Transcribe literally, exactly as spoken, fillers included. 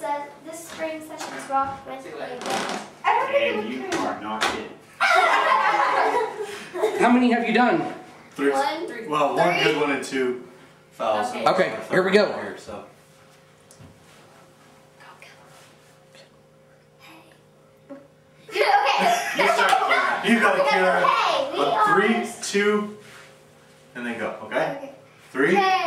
uh, this spring session is rocked with a bit. And you are not kidding. How many have you done? Three. One, three. Well, one good one and two fouls. Okay. Okay, here we go. Here, so. Okay. You start. You go, Kira. Hey, we Uh, are. three, two, and then go. Okay. Okay. Three. Okay.